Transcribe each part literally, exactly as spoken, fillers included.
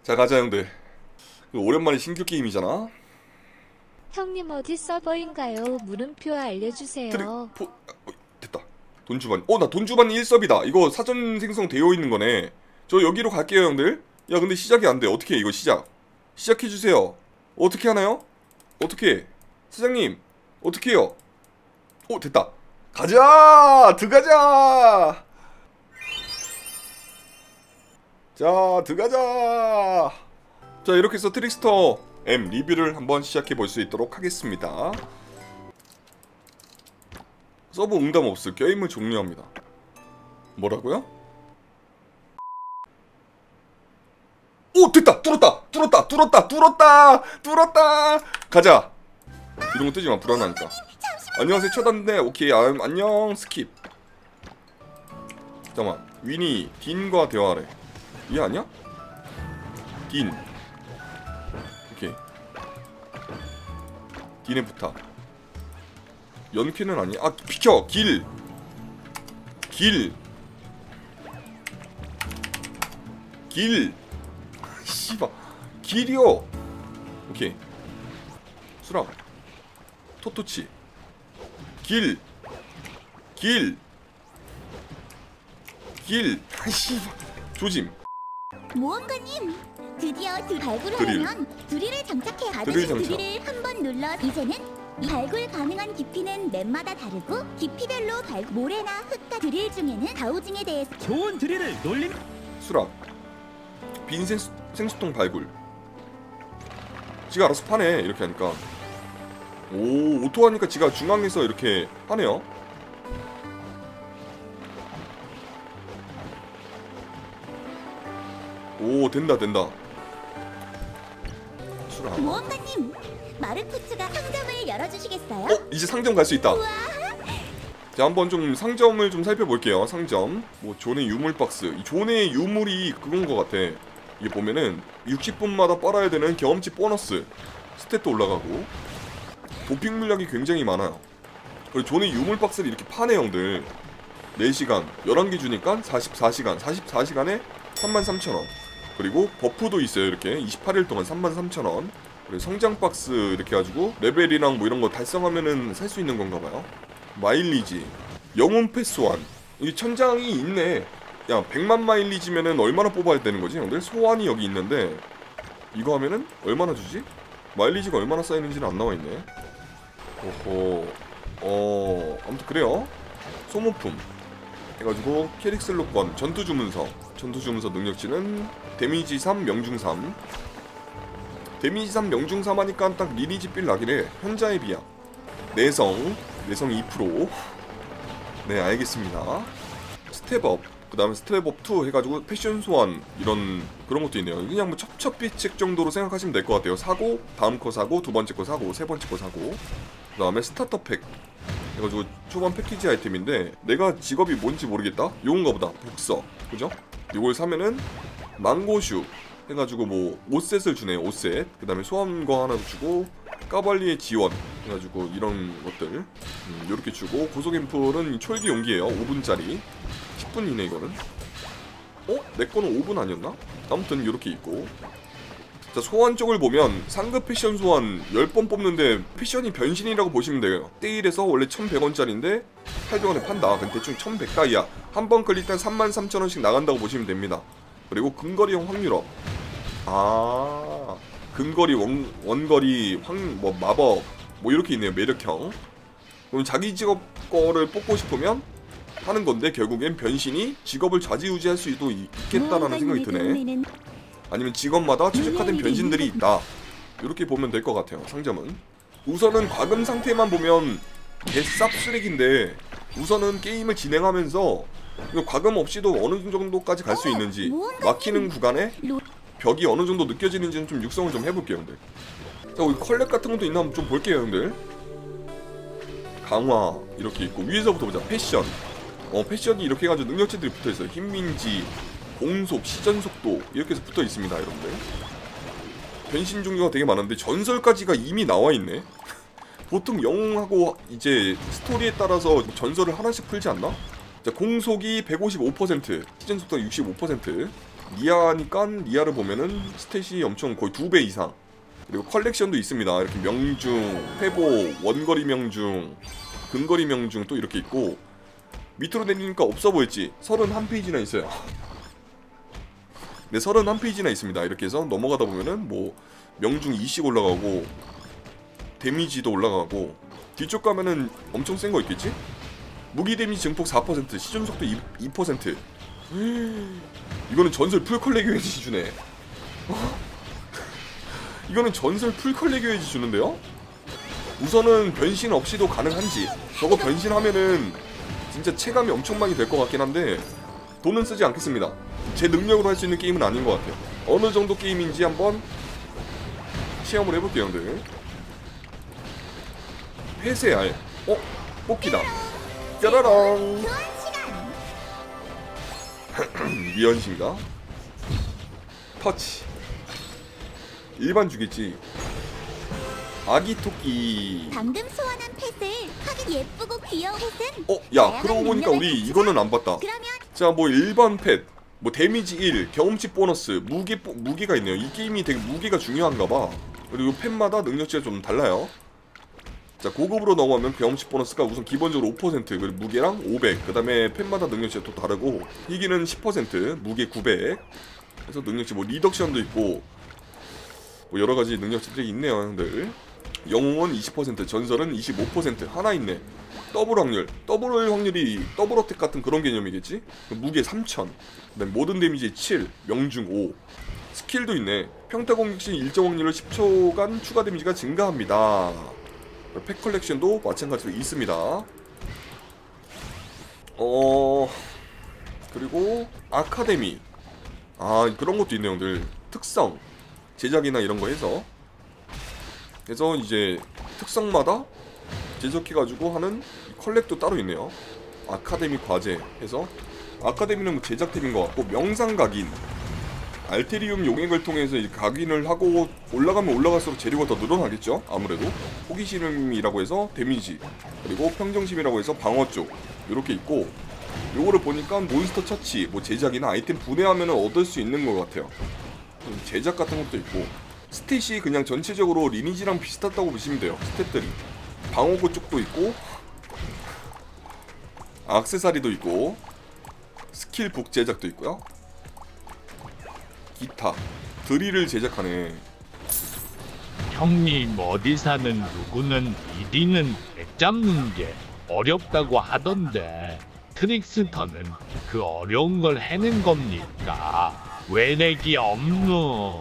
자 가자 형들. 오랜만에 신규 게임이잖아. 형님 어디 서버인가요? 물음표 알려주세요. 트리... 포... 어, 됐다. 돈 주반. 어 나 돈 주반 일 서비다. 이거 사전 생성 되어 있는 거네. 저 여기로 갈게요 형들. 야 근데 시작이 안 돼. 어떻게 해 이거 시작. 시작해 주세요. 어떻게 하나요? 어떻게? 사장님 어떻게 해요? 오 됐다. 가자 들어가자. 자 들어가자. 자 이렇게 해서 트릭스터 M 리뷰를 한번 시작해 볼 수 있도록 하겠습니다. 서버 응답 없음. 게임을 종료합니다. 뭐라고요? 오 됐다. 뚫었다 뚫었다 뚫었다 뚫었다 뚫었다. 가자. 이런 거 뜨지마 불안하니까. 안녕하세요 쳐다는데 오케이 아, 안녕 스킵. 잠깐만 위니 딘과 대화하래. 얘 아니야? 딘 오케이 딘에 부탁. 연캐는 아니야? 아 비켜! 길! 길! 길! 씨발 길이요! 오케이 수락 토토치 길! 길! 길! 아 씨발 조짐 모험가님 드디어 두 발굴을 드릴. 하면 드릴을 장착해 받으신 드릴 장착. 드릴을 한 번 눌러 이제는 이 발굴 가능한 깊이는 맵마다 다르고 깊이별로 발 모래나 흙과 드릴 중에는 가우징에 대해서 좋은 드릴을 놀림. 수락 빈 생수, 생수통 발굴. 지가 알아서 파네 이렇게 하니까. 오 오토 하니까 지가 중앙에서 이렇게 파네요. 오 된다 된다. 수락 모험가님 마르쿠츠가 상점을 열어주시겠어요? 어? 이제 상점 갈 수 있다. 우와. 자 한번 좀 상점을 좀 살펴볼게요. 상점 뭐 존의 유물 박스. 이 존의 유물이 그건 것 같아. 이게 보면은 육십 분마다 빨아야 되는 경험치 보너스 스탯도 올라가고 도핑 물량이 굉장히 많아요. 그리고 존의 유물 박스를 이렇게 파네 형들. 네 시간 열한 개 주니까 사십사 시간 사십사 시간에 삼만 삼천 원. 그리고 버프도 있어요. 이렇게 이십팔 일 동안 삼만 삼천 원. 그리고 성장 박스 이렇게 해가지고 레벨이랑 뭐 이런 거 달성하면은 살 수 있는 건가 봐요. 마일리지 영혼 패스완. 이 천장이 있네. 야 백만 마일리지면은 얼마나 뽑아야 되는 거지 형들? 소환이 여기 있는데 이거 하면은 얼마나 주지? 마일리지가 얼마나 쌓이는지는 안 나와 있네. 오호. 어 아무튼 그래요. 소모품 해가지고 캐릭슬로권 전투 주문서. 전투 주문서 능력치는 데미지 삼 명중 삼. 데미지 삼 명중 삼 하니까 딱 리니지 빌 나기래. 현자의 비약 내성 내성 이 퍼센트. 네 알겠습니다. 스텝업 그 다음에 스텝업 투 해가지고 패션 소환 이런 그런 것도 있네요. 그냥 뭐 첩첩비책 정도로 생각하시면 될 것 같아요. 사고 다음 거 사고 두 번째 거 사고 세 번째 거 사고 그 다음에 스타터 팩 해가지고 초반 패키지 아이템인데 내가 직업이 뭔지 모르겠다. 요건가 보다. 복서 그죠? 요걸 사면은 망고슈 해가지고 뭐 오 셋을 주네요. 오 셋. 그 다음에 소환거 하나 주고 까발리의 지원 해가지고 이런 것들 음, 요렇게 주고 고속앰플은 촐기 용기예요. 오 분짜리 십 분이네 이거는. 어? 내 거는 오 분 아니었나? 아무튼 요렇게 있고. 자 소환 쪽을 보면 상급 패션 소환 십 번 뽑는데 패션이 변신이라고 보시면 돼요. 세일에서 원래 천백 원짜리인데 팔백 원에 판다. 근데 대충 천백 다이아 한 번 클릭 때 삼만 삼천 원씩 나간다고 보시면 됩니다. 그리고 근거리형 확률업. 아 근거리 원, 원거리 확, 뭐 마법 뭐 이렇게 있네요. 매력형. 그럼 자기 직업 거를 뽑고 싶으면 하는 건데 결국엔 변신이 직업을 좌지우지할 수도 있겠다라는 생각이 드네. 아니면 직업마다 최적화된 변신들이 있다. 이렇게 보면 될 것 같아요. 상점은 우선은 과금 상태만 보면 개쌉 쓰레기인데 우선은 게임을 진행하면서 과금 없이도 어느 정도까지 갈 수 있는지 막히는 구간에 벽이 어느 정도 느껴지는지는 좀 육성을 좀 해볼게요 형들. 자 여기 컬렉 같은 것도 있나 한번 좀 볼게요 형들. 강화 이렇게 있고 위에서부터 보자. 패션 어 패션이 이렇게 해가지고 능력치들이 붙어있어요. 힘민지 공속 시전속도 이렇게 해서 붙어있습니다 여러분들. 변신 종류가 되게 많은데 전설까지가 이미 나와있네. 보통 영웅하고 이제 스토리에 따라서 전설을 하나씩 풀지 않나? 자 공속이 백오십오 퍼센트 시전속도가 육십오 퍼센트 리아니까 리아를 보면은 스탯이 엄청 거의 두 배 이상. 그리고 컬렉션도 있습니다. 이렇게 명중, 회복, 원거리 명중, 근거리 명중 또 이렇게 있고, 밑으로 내리니까 없어 보였지? 서른한 페이지나 있어요. 네, 서른한 페이지나 있습니다. 이렇게 해서 넘어가다 보면은 뭐 명중 이씩 올라가고 데미지도 올라가고, 뒤쪽 가면은 엄청 센 거 있겠지? 무기 데미지 증폭 사 퍼센트, 시전 속도 이 퍼센트. 이거는 전설 풀컬레교에지 주네. 이거는 전설 풀컬레교에지 주는데요? 우선은 변신 없이도 가능한지, 저거 변신하면은 진짜 체감이 엄청 많이 될 것 같긴 한데 돈은 쓰지 않겠습니다. 제 능력으로 할 수 있는 게임은 아닌 것 같아요. 어느 정도 게임인지 한번 시험을 해볼게요, 형들. 폐쇄알. 어? 뽑기다. 짜라랑. 미연신가? 터치. 일반 주겠지. 아기 토끼. 방금 소환한 펫을 하기 예쁘고 귀여운 펫은 어? 야, 그러고 보니까 우리 이거는 안 봤다. 그러면 자, 뭐 일반 펫, 뭐 데미지 일, 경험치 보너스, 무기, 무기가 있네요. 이 게임이 되게 무기가 중요한가봐. 그리고 펫마다 능력치가 좀 달라요. 자, 고급으로 넘어가면 경험치 보너스가 우선 기본적으로 오 퍼센트, 그리고 무게랑 오백, 그 다음에 펫마다 능력치가 또 다르고, 희귀는 십 퍼센트, 무게 구백. 그래서 능력치 뭐 리덕션도 있고 뭐 여러가지 능력치들이 있네요, 형들. 영웅은 이십 퍼센트, 전설은 이십오 퍼센트. 하나 있네. 더블 확률. 더블 확률이 더블 어택 같은 그런 개념이겠지? 무게 삼천, 그다음에 모든 데미지 칠, 명중 오. 스킬도 있네. 평타 공격 시 일정 확률로 십 초간 추가 데미지가 증가합니다. 팩 컬렉션도 마찬가지로 있습니다. 어... 그리고 아카데미. 아, 그런 것도 있네요, 형들. 특성 제작이나 이런 거 해서 그래서 이제 특성마다 제작해가지고 하는 컬렉도 따로 있네요. 아카데미 과제 해서, 아카데미는 뭐 제작팀인 것 같고, 명상각인. 알테리움 용액을 통해서 이제 각인을 하고 올라가면 올라갈수록 재료가 더 늘어나겠죠? 아무래도. 호기심이라고 해서 데미지, 그리고 평정심이라고 해서 방어 쪽 이렇게 있고, 요거를 보니까 몬스터 처치, 뭐 제작이나 아이템 분해하면 얻을 수 있는 것 같아요. 제작 같은 것도 있고, 스탯이 그냥 전체적으로 리니지랑 비슷하다고 보시면 돼요. 스탯들이 방어구 쪽도 있고, 액세서리도 있고, 스킬 북 제작도 있고요. 기타, 드릴을 제작하네. 형님 어디 사는 누구는 이리는 개 잡는 게 어렵다고 하던데 트릭스터는 그 어려운 걸 해낸 겁니까? 왜 렉이 없노?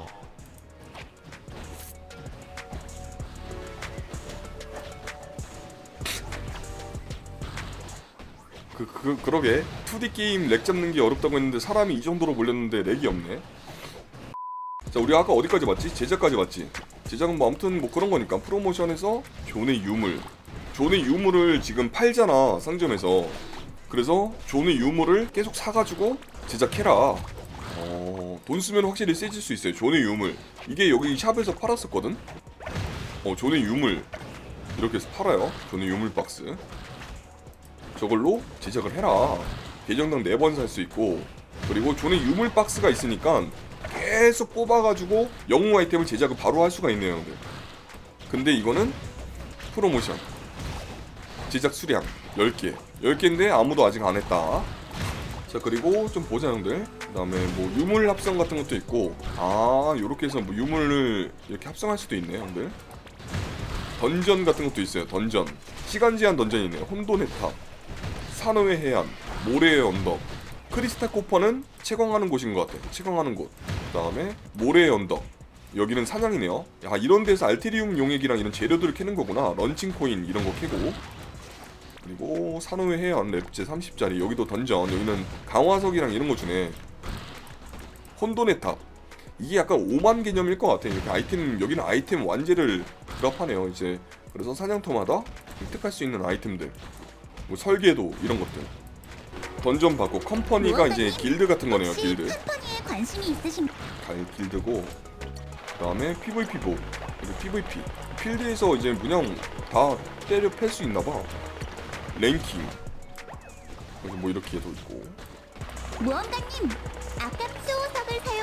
그, 그, 그러게 투디 게임 렉 잡는 게 어렵다고 했는데 사람이 이 정도로 몰렸는데 렉이 없네. 자, 우리 아까 어디까지 봤지? 제작까지 봤지? 제작은 뭐 아무튼 뭐 그런 거니까 프로모션에서 존의 유물, 존의 유물을 지금 팔잖아, 상점에서. 그래서 존의 유물을 계속 사가지고 제작해라. 어, 돈 쓰면 확실히 세질 수 있어요. 존의 유물, 이게 여기 샵에서 팔았었거든? 어, 존의 유물 이렇게 해서 팔아요. 존의 유물 박스. 저걸로 제작을 해라. 계정당 네 번 살 수 있고, 그리고 존의 유물 박스가 있으니까 계속 뽑아가지고 영웅 아이템을 제작을 바로 할 수가 있네요, 형들. 근데 이거는 프로모션 제작 수량 열 개 열 개인데 아무도 아직 안 했다. 자, 그리고 좀 보자, 형들. 그 다음에 뭐 유물 합성 같은 것도 있고, 아, 요렇게 해서 뭐 유물을 이렇게 합성할 수도 있네, 형들. 던전 같은 것도 있어요. 던전, 시간 제한 던전이 있네요. 혼돈의 탑, 산호의 해안, 모래의 언덕. 크리스탈 코퍼는 채광하는 곳인 것 같아. 채광하는 곳. 그 다음에 모래의 언덕, 여기는 사냥이네요. 야, 이런 데서 알테리움 용액이랑 이런 재료들을 캐는 거구나. 런칭 코인 이런 거 캐고. 그리고 산호의 해안 랩제 삼십 짜리, 여기도 던전. 여기는 강화석이랑 이런 거 주네. 혼돈의 탑, 이게 약간 오만 개념일 것 같아. 이렇게 아이템, 여기는 아이템 완제를 드랍하네요, 이제. 그래서 사냥터마다 획득할 수 있는 아이템들, 뭐 설계도 이런 것들. 던전 받고, 컴퍼니가 이제 길드 같은 거네요, 길드. 컴퍼니에 관심이 있으신 갈 길드고, 그 다음에 피브이피보, 그리고 피브이피. 필드에서 이제 그냥 다 때려 팰 수 있나봐. 랭킹. 그래서 뭐 이렇게 도 있고. 무언가님, 아까 수호석을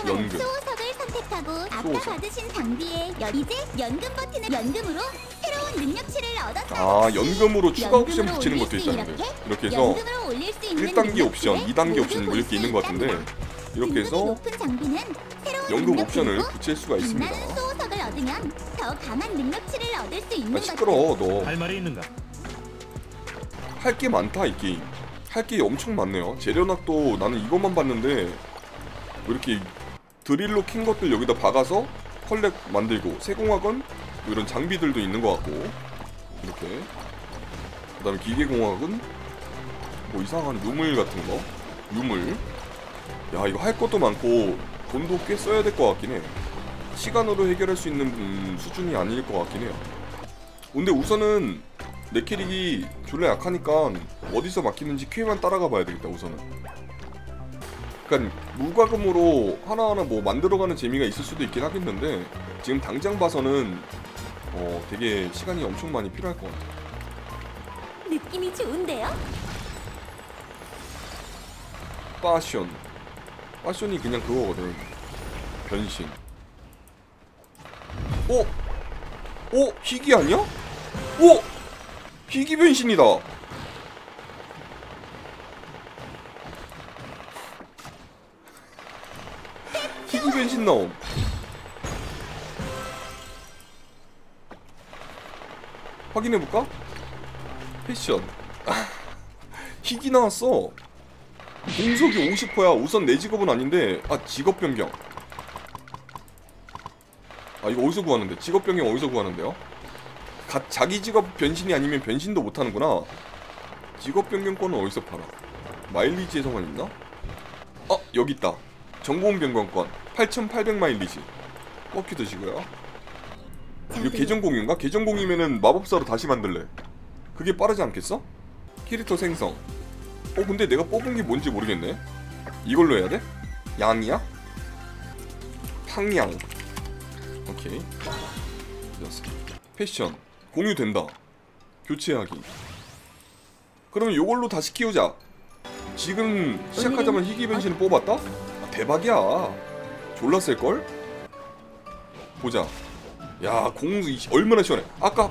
연금. 수호석을 선택하고 아까 수호석. 받으신 장비에 연, 이제 연금 버튼을 연금으로 새로운 능력치를 얻었다. 아, 연금으로 추가 옵션 연금으로 붙이는 올릴 것도 수 있다는데. 이렇게 이렇게 해서 연금으로 올릴 수 있는 일 단계 옵션, 능력치를 이 단계 모두 옵션 뭐 볼 이렇게 수 있는 것 같은데 있답니다. 이렇게 등급이 해서 높은 장비는 새로운 연금 능력 옵션을 그리고 붙일 수가 있습니다. 빛나는 수호석을 얻으면 더 강한 능력치를 얻을 수 있는 아, 것들. 시끄러워 너. 할 말이 있는가? 할 게 많다 이 게임. 할 게 엄청 많네요. 재련학도 나는 이것만 봤는데 뭐 이렇게 드릴로 킨 것들 여기다 박아서 컬렉 만들고, 세공학은 뭐 이런 장비들도 있는 것 같고 이렇게. 그 다음에 기계공학은 뭐 이상한 유물 같은 거, 유물. 야, 이거 할 것도 많고 돈도 꽤 써야 될 것 같긴 해. 시간으로 해결할 수 있는 음, 수준이 아닐 것 같긴 해요. 근데 우선은 내 캐릭이 졸라 약하니까 어디서 막히는지 큐에만 따라가 봐야 되겠다 우선은. 그러니까 무과금으로 하나하나 뭐 만들어가는 재미가 있을 수도 있긴 하겠는데 지금 당장 봐서는 어 되게 시간이 엄청 많이 필요할 것 같아. 느낌이 좋은데요? 파션. 파션이 그냥 그거거든. 변신. 오! 오! 희귀 아니야? 오! 희귀 변신이다. 희귀 변신 나옴. 확인해볼까? 패션. 아, 희귀 나왔어. 공속이 오십 퍼센트야. 우선 내 직업은 아닌데. 아, 직업 변경. 아, 이거 어디서 구하는데? 직업 변경 어디서 구하는데요? 가, 자기 직업 변신이 아니면 변신도 못하는구나. 직업 변경권은 어디서 팔아? 마일리지에서만 있나? 어, 여기 있다. 정보원 변경권 팔천팔백 마일리지. 꺾기 드시고요. 이거 계정 공유인가? 계정 공유면은 마법사로 다시 만들래. 그게 빠르지 않겠어? 캐릭터 생성. 어, 근데 내가 뽑은 게 뭔지 모르겠네. 이걸로 해야 돼? 양이야? 팡양. 오케이. 패션 공유된다. 교체하기. 그러면 요걸로 다시 키우자. 지금 시작하자마자 희귀 변신을 뽑았다? 아, 대박이야. 졸라 셀걸? 보자. 야, 공수 얼마나 시원해. 아까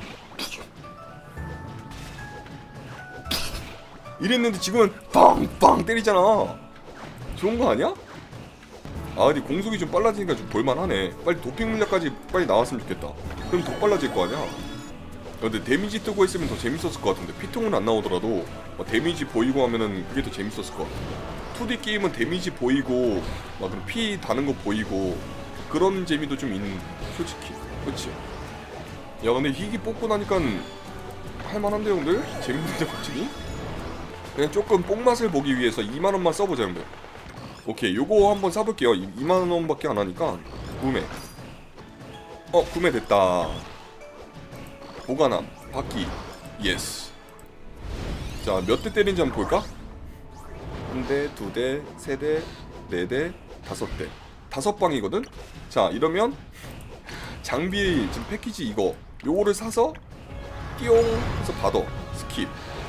이랬는데 지금은 빵빵 때리잖아. 좋은 거 아니야? 아, 근데 공속이 좀 빨라지니까 좀 볼만하네. 빨리 도핑 물약까지 빨리 나왔으면 좋겠다. 그럼 더 빨라질 거 아니야. 근데 데미지 뜨고 했으면 더 재밌었을 것 같은데 피통은 안 나오더라도 뭐 데미지 보이고 하면은 그게 더 재밌었을 것 같아. 투디 게임은 데미지 보이고 막 그런 피 다는 거 보이고 그런 재미도 좀 있는, 솔직히. 그치? 야, 근데 희귀 뽑고 나니까 할만한데 형들? 재밌는데 갑자기? 그냥 조금 뽕맛을 보기 위해서 이만 원만 써보자 형들. 오케이, 요거 한번 사볼게요. 이만 원밖에 안 하니까. 구매. 어, 구매됐다. 보관함, 바퀴. 예스. 자, 몇 대 때리는지 한번 볼까? 한 대, 두 대, 세 대, 네 대, 다섯 대. 다섯 방이거든? 자, 이러면 장비 지금 패키지 이거 요거를 사서 띠용 해서 받아. 스킵.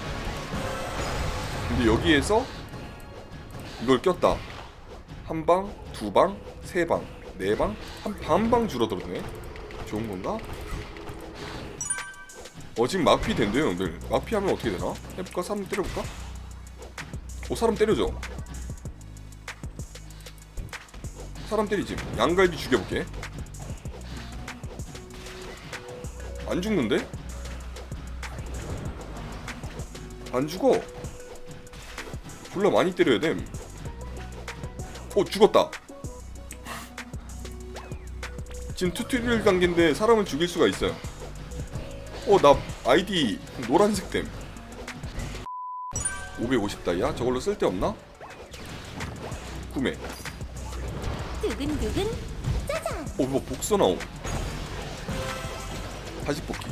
근데 여기에서 이걸 꼈다. 한 방, 두 방, 세 방, 네 방, 한 반방 줄어들었네. 좋은 건가? 어, 지금 막피 된대요, 형들. 막피 하면 어떻게 되나? 해볼까? 사람 때려볼까? 오, 사람 때려줘. 사람 때리지. 양갈비 죽여볼게. 안 죽는데? 안 죽어. 졸라 많이 때려야 됨. 어, 죽었다. 지금 튜토리얼 단계인데 사람을 죽일 수가 있어요. 어, 나 아이디 노란색 댐. 오백오십 다이아? 저걸로 쓸데없나? 구매. 두근두근 짜잔. 어, 뭐 복서 나옴. 다시 뽑기.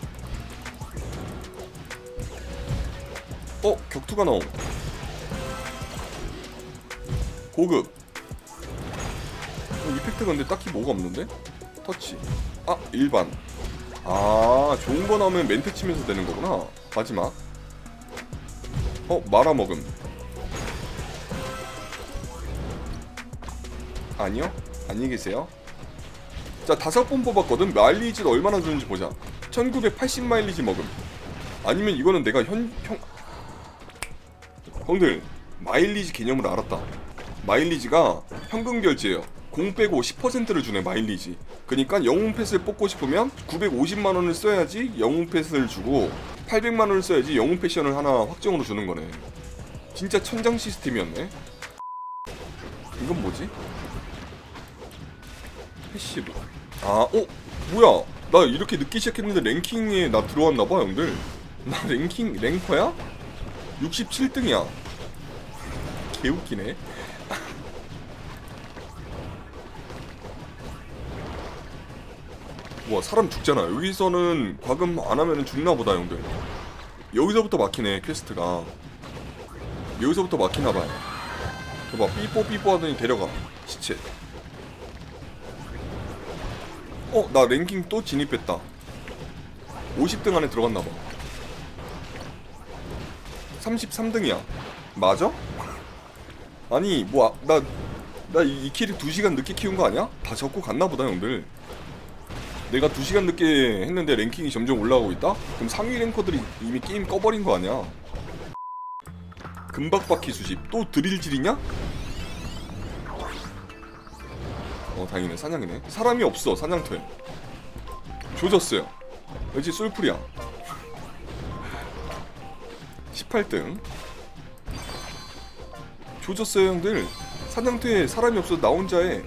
어, 격투가 나옴. 고급. 어, 이펙트 근데 딱히 뭐가 없는데? 터치. 아, 일반. 아, 좋은 거 나오면 멘트 치면서 되는 거구나. 마지막. 어, 말아먹음. 아니요. 안녕히 계세요. 자, 다섯 번 뽑았거든. 마일리지를 얼마나 주는지 보자. 천구백팔십 마일리지 먹음. 아니면 이거는 내가 현... 형... 형들, 마일리지 개념을 알았다. 마일리지가 현금 결제예요. 공 빼고 십 퍼센트를 주네, 마일리지. 그니까 영웅 패스를 뽑고 싶으면 구백오십만 원을 써야지 영웅 패스를 주고 팔백만 원을 써야지 영웅 패션을 하나 확정으로 주는 거네. 진짜 천장 시스템이었네. 이건 뭐지? 패시브. 아, 어? 뭐야? 나 이렇게 늦게 시작했는데 랭킹에 나 들어왔나봐, 형들. 나 랭킹, 랭커야? 육십칠 등이야. 개웃기네. 와, 사람 죽잖아. 여기서는 과금 안 하면은 죽나보다, 형들. 여기서부터 막히네, 퀘스트가. 여기서부터 막히나봐요. 봐봐, 삐뽀 삐뽀 하더니 데려가. 시체. 어, 나 랭킹 또 진입했다. 오십 등 안에 들어갔나봐. 삼십삼 등이야. 맞아? 아니, 뭐, 나, 나 이 키를 두 시간 늦게 키운 거 아니야? 다 적고 갔나보다, 형들. 내가 두 시간 늦게 했는데 랭킹이 점점 올라가고 있다? 그럼 상위 랭커들이 이미 게임 꺼버린 거 아니야? 금박바퀴 수집. 또 드릴질이냐? 어, 다행이네. 사냥이네. 사람이 없어, 사냥터에. 조졌어요. 왠지 쏠풀이야. 십팔 등. 조졌어요, 형들. 사냥터에 사람이 없어서 나 혼자 해.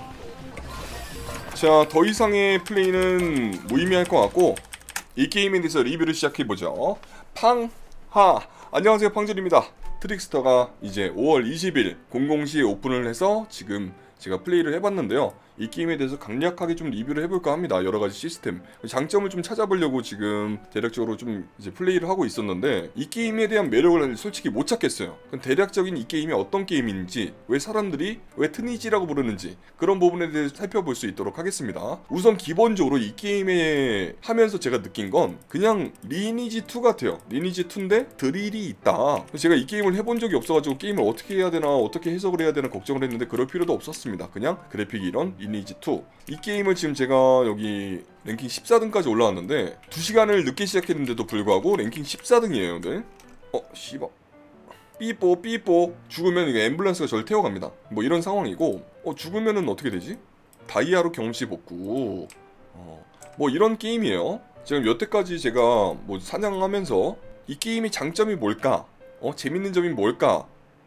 자, 더 이상의 플레이는 무의미할 것 같고 이 게임에 대해서 리뷰를 시작해보죠. 팡하. 안녕하세요, 팡질입니다. 트릭스터가 이제 오월 이십일 공공시에 오픈을 해서 지금 제가 플레이를 해봤는데요. 이 게임에 대해서 강력하게 좀 리뷰를 해볼까 합니다. 여러가지 시스템, 장점을 좀 찾아보려고 지금 대략적으로 좀 이제 플레이를 하고 있었는데 이 게임에 대한 매력을 솔직히 못 찾겠어요. 대략적인 이 게임이 어떤 게임인지, 왜 사람들이 왜 트니지라고 부르는지 그런 부분에 대해서 살펴볼 수 있도록 하겠습니다. 우선 기본적으로 이 게임에 하면서 제가 느낀 건 그냥 리니지 투 같아요. 리니지 투인데 드릴이 있다. 제가 이 게임을 해본 적이 없어가지고 게임을 어떻게 해야 되나, 어떻게 해석을 해야 되나 걱정을 했는데 그럴 필요도 없었습니다. 그냥 그래픽이 이런 리니지 투. 이 게임을 지금 제가 여기 랭킹 십사 등까지 올라왔는데 두 시간을 늦게 시작했는데도 불구하고 랭킹 십사 등이에요, 형들. 어, 씨발. 삐뽀 삐뽀. 죽으면 이게 앰뷸런스가 저를 태워갑니다. 뭐 이런 상황이고, 어, 죽으면은 어떻게 되지? 다이아로 경험치 복구. 어, 뭐 이런 게임이에요. 지금 여태까지 제가 뭐 사냥하면서 이 게임의 장점이 뭘까? 어, 재밌는 점이 뭘까?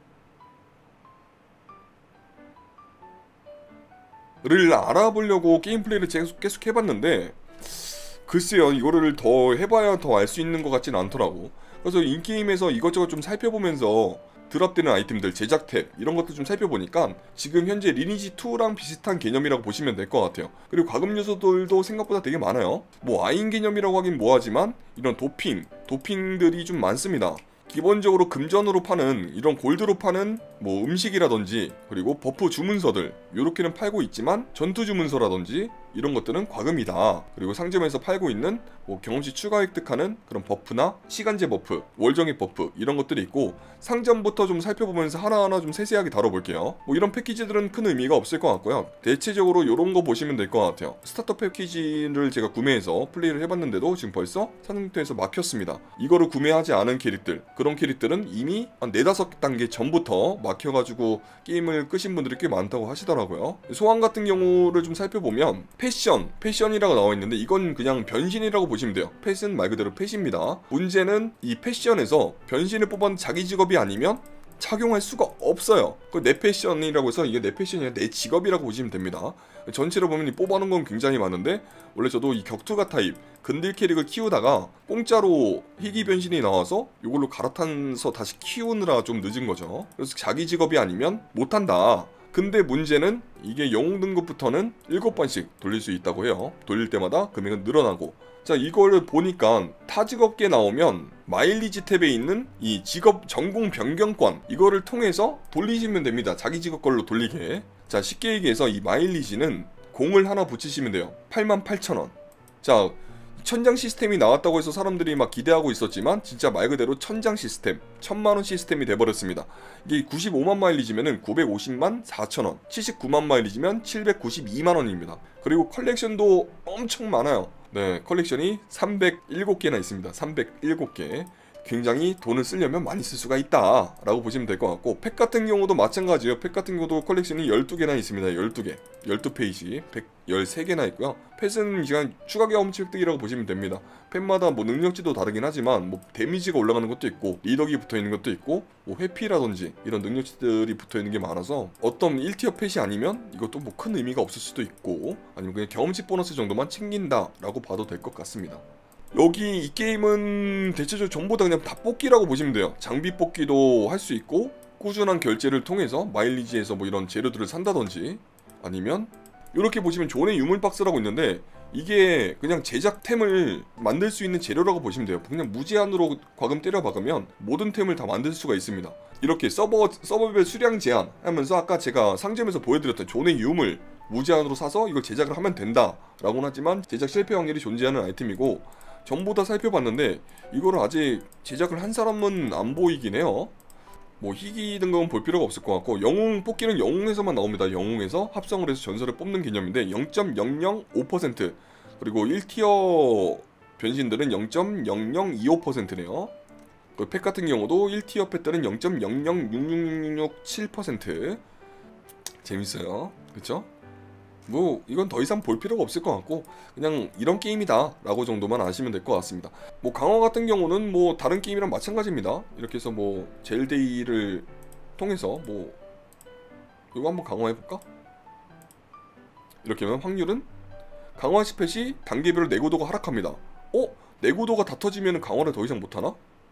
를 알아보려고 게임 플레이를 계속, 계속 해봤는데 글쎄요, 이거를 더 해봐야 더 알 수 있는 것 같지는 않더라고. 그래서 이 게임에서 이것저것 좀 살펴보면서 드랍되는 아이템들, 제작 탭 이런 것도 좀 살펴보니까 지금 현재 리니지 투랑 비슷한 개념이라고 보시면 될 것 같아요. 그리고 과금 요소들도 생각보다 되게 많아요. 뭐 아인 개념이라고 하긴 뭐하지만 이런 도핑, 도핑들이 좀 많습니다. 기본적으로 금전으로 파는, 이런 골드로 파는 뭐 음식이라든지 그리고 버프 주문서들 요렇게는 팔고 있지만 전투 주문서라든지 이런 것들은 과금이다. 그리고 상점에서 팔고 있는 뭐 경험치 추가 획득하는 그런 버프나 시간제 버프, 월정액 버프 이런 것들이 있고, 상점부터 좀 살펴보면서 하나하나 좀 세세하게 다뤄볼게요. 뭐 이런 패키지들은 큰 의미가 없을 것 같고요. 대체적으로 이런 거 보시면 될 것 같아요. 스타터 패키지를 제가 구매해서 플레이를 해봤는데도 지금 벌써 상태에서 막혔습니다. 이거를 구매하지 않은 캐릭들, 그런 캐릭들은 이미 한 네다섯 단계 전부터 막혀가지고 게임을 끄신 분들이 꽤 많다고 하시더라고요. 소환 같은 경우를 좀 살펴보면 패션, 패션이라고 나와있는데 이건 그냥 변신이라고 보시면 돼요. 패션 말 그대로 패시입니다. 문제는 이 패션에서 변신을 뽑은 자기 직업이 아니면 착용할 수가 없어요. 그 내 패션이라고 해서 이게 내 패션이 아니라 내 직업이라고 보시면 됩니다. 전체로 보면 이 뽑아놓은 건 굉장히 많은데, 원래 저도 이 격투가 타입 근딜 캐릭을 키우다가 공짜로 희귀 변신이 나와서 이걸로 갈아탄서 다시 키우느라 좀 늦은 거죠. 그래서 자기 직업이 아니면 못한다. 근데 문제는 이게 영웅 등급부터는 일곱 번씩 돌릴 수 있다고 해요. 돌릴 때마다 금액은 늘어나고. 자, 이걸 보니까 타 직업계 나오면 마일리지 탭에 있는 이 직업 전공 변경권, 이거를 통해서 돌리시면 됩니다. 자기 직업 걸로 돌리게. 자, 쉽게 얘기해서 이 마일리지는 공을 하나 붙이시면 돼요. 팔만 팔천 원. 자, 천장 시스템이 나왔다고 해서 사람들이 막 기대하고 있었지만 진짜 말 그대로 천장 시스템, 천만 원 시스템이 돼버렸습니다. 이게 구십오만 마일리지면은 구백오십만 사천 원, 칠십구만 마일리지면 칠백구십이만 원입니다. 그리고 컬렉션도 엄청 많아요. 네, 컬렉션이 삼백칠 개나 있습니다. 삼백칠 개. 굉장히 돈을 쓰려면 많이 쓸 수가 있다 라고 보시면 될 것 같고, 팩 같은 경우도 마찬가지예요. 팩 같은 경우도 컬렉션이 열두 개나 있습니다. 열두 개, 열두 페이지, 백십삼 개나 있고요. 펫은 그냥 추가 경험치 획득이라고 보시면 됩니다. 펫마다 뭐 능력치도 다르긴 하지만 뭐 데미지가 올라가는 것도 있고, 리더기 붙어있는 것도 있고, 뭐 회피라든지 이런 능력치들이 붙어있는 게 많아서 어떤 일 티어 펫이 아니면 이것도 뭐 큰 의미가 없을 수도 있고, 아니면 그냥 경험치 보너스 정도만 챙긴다 라고 봐도 될 것 같습니다. 여기 이 게임은 대체적으로 전부 다 그냥 다 뽑기라고 보시면 돼요. 장비 뽑기도 할 수 있고, 꾸준한 결제를 통해서 마일리지에서 뭐 이런 재료들을 산다든지, 아니면 이렇게 보시면 존의 유물 박스라고 있는데 이게 그냥 제작템을 만들 수 있는 재료라고 보시면 돼요. 그냥 무제한으로 과금 때려 박으면 모든 템을 다 만들 수가 있습니다. 이렇게 서버, 서버별 수량 제한 하면서 아까 제가 상점에서 보여드렸던 존의 유물 무제한으로 사서 이걸 제작을 하면 된다 라고는 하지만 제작 실패 확률이 존재하는 아이템이고, 전부 다 살펴봤는데 이거를 아직 제작을 한 사람은 안 보이긴 해요. 뭐 희귀 등급은 볼 필요가 없을 것 같고, 영웅 뽑기는 영웅에서만 나옵니다. 영웅에서 합성을 해서 전설을 뽑는 개념인데 영 점 영영오 퍼센트, 그리고 일 티어 변신들은 영 점 영영이오 퍼센트네요 그 팩 같은 경우도 일 티어 펫들은 영 점 영영육육육칠 퍼센트. 재밌어요, 그쵸? 뭐 이건 더 이상 볼 필요가 없을 것 같고, 그냥 이런 게임이다 라고 정도만 아시면 될 것 같습니다. 뭐 강화 같은 경우는 뭐 다른 게임이랑 마찬가지입니다. 이렇게 해서 뭐 젤데이를 통해서 뭐 이거 한번 강화해볼까? 이렇게 하면 확률은 강화 시 펫이 단계별로 내구도가 하락합니다. 어? 내구도가 다 터지면 강화를 더 이상 못하나?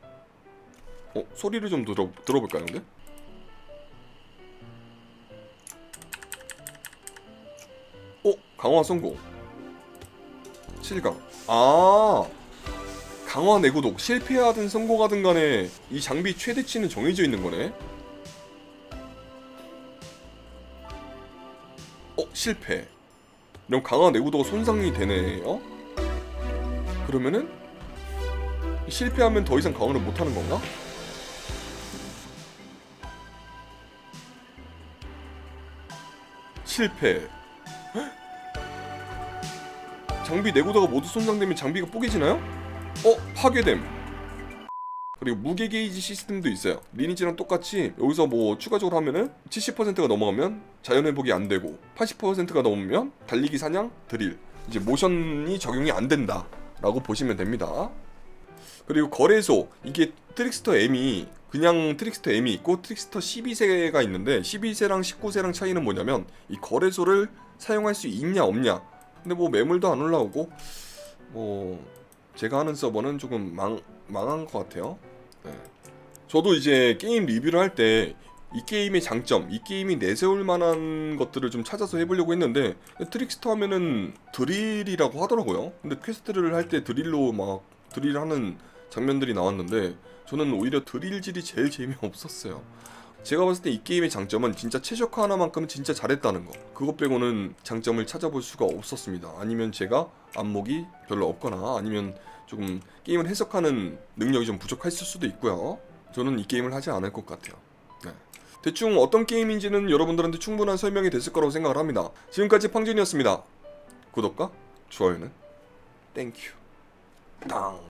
어? 소리를 좀 들어, 들어볼까요 근데? 어? 강화 성공. 칠 강. 아, 강화 내구도 실패하든 성공하든 간에 이 장비 최대치는 정해져 있는 거네. 어? 실패. 그럼 강화 내구도가 손상이 되네요? 그러면은 실패하면 더 이상 강화를 못하는 건가? 실패. 장비 내구도가 모두 손상되면 장비가 뽀개지나요? 어? 파괴됨. 그리고 무게 게이지 시스템도 있어요. 리니지랑 똑같이 여기서 뭐 추가적으로 하면은 칠십 퍼센트가 넘어가면 자연 회복이 안 되고, 팔십 퍼센트가 넘으면 달리기, 사냥, 드릴, 이제 모션이 적용이 안 된다 라고 보시면 됩니다. 그리고 거래소, 이게 트릭스터 M이 그냥 트릭스터 M이 있고 트릭스터 십이 세가 있는데 십이 세랑 십구 세랑 차이는 뭐냐면 이 거래소를 사용할 수 있냐 없냐. 근데 뭐 매물도 안 올라오고, 뭐 제가 하는 서버는 조금 망, 망한 것 같아요. 네. 저도 이제 게임 리뷰를 할 때 이 게임의 장점, 이 게임이 내세울 만한 것들을 좀 찾아서 해보려고 했는데, 트릭스터 하면은 드릴이라고 하더라고요. 근데 퀘스트를 할 때 드릴로 막 드릴하는 장면들이 나왔는데 저는 오히려 드릴질이 제일 재미없었어요. 제가 봤을 때 이 게임의 장점은 진짜 최적화 하나만큼은 진짜 잘했다는 거, 그것 빼고는 장점을 찾아볼 수가 없었습니다. 아니면 제가 안목이 별로 없거나, 아니면 조금 게임을 해석하는 능력이 좀 부족했을 수도 있고요. 저는 이 게임을 하지 않을 것 같아요. 네. 대충 어떤 게임인지는 여러분들한테 충분한 설명이 됐을 거라고 생각을 합니다. 지금까지 팡준이었습니다. 구독과 좋아요는 땡큐. 땅.